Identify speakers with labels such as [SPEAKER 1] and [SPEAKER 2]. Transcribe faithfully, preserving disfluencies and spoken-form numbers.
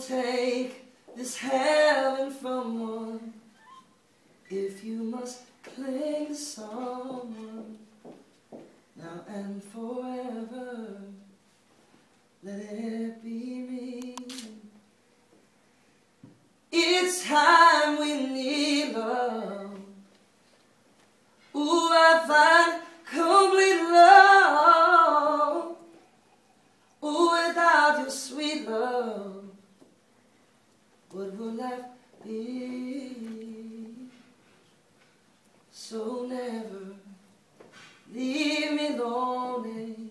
[SPEAKER 1] won't take this heaven from one if you must cling to someone now and forever. Let it be me. It's time we need love. Ooh, I find complete love. Ooh, without your sweet love, what will life be? So never leave me lonely.